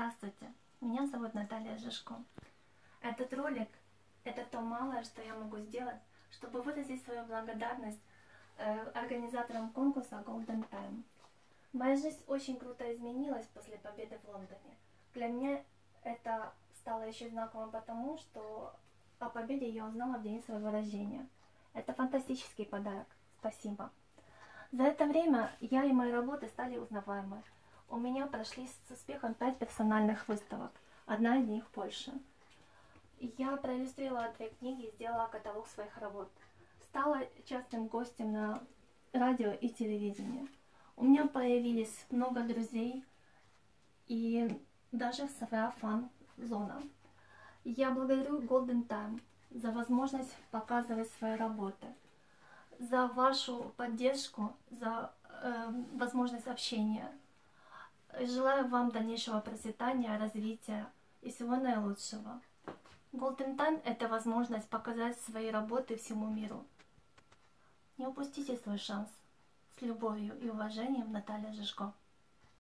Здравствуйте, меня зовут Наталья Жишко. Этот ролик – это то малое, что я могу сделать, чтобы выразить свою благодарность организаторам конкурса Golden Time. Моя жизнь очень круто изменилась после победы в Лондоне. Для меня это стало еще знаковым потому, что о победе я узнала в день своего рождения. Это фантастический подарок. Спасибо. За это время я и мои работы стали узнаваемы. У меня прошли с успехом 5 персональных выставок, одна из них в Польше. Я проиллюстрировала 2 книги и сделала каталог своих работ. Стала частым гостем на радио и телевидении. У меня появились много друзей и даже своя фан-зона. Я благодарю Golden Time за возможность показывать свои работы, за вашу поддержку, за возможность общения. Желаю вам дальнейшего процветания, развития и всего наилучшего. Golden Time – это возможность показать свои работы всему миру. Не упустите свой шанс. С любовью и уважением, Наталья Жишко.